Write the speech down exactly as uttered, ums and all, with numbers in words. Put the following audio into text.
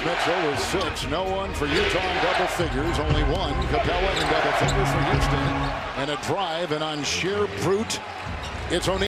Mitchell with six. No one for Utah in double figures. Only one. Capella in double figures for Houston. And a drive, and on sheer brute, it's O'Neale.